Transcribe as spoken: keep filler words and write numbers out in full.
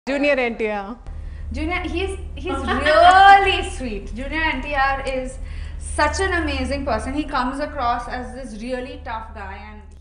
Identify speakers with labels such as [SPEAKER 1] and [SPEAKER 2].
[SPEAKER 1] Junior N T R.
[SPEAKER 2] Junior, he's he's really sweet. Junior N T R is such an amazing person. He comes across as this really tough guy, and